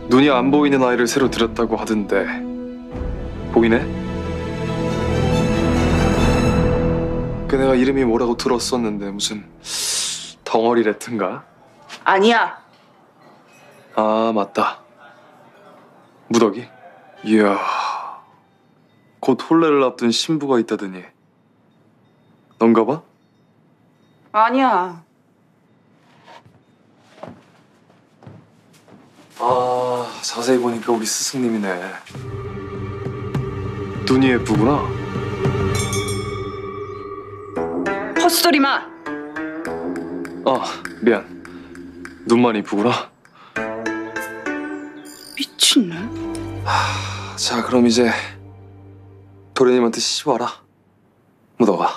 눈이 안 보이는 아이를 새로 들였다고 하던데 보이네? 그 내가 이름이 뭐라고 들었었는데 무슨 덩어리 레트인가? 아니야. 아 맞다. 무더기? 이야 곧 혼례를 앞둔 신부가 있다더니 넌가 봐? 아니야. 아 자세히 보니까 우리 스승님이네. 눈이 예쁘구나. 헛소리 마. 아 미안. 눈만 이쁘구나. 미친네. 자 그럼 이제 도련님한테 시집 와라. 묻어가.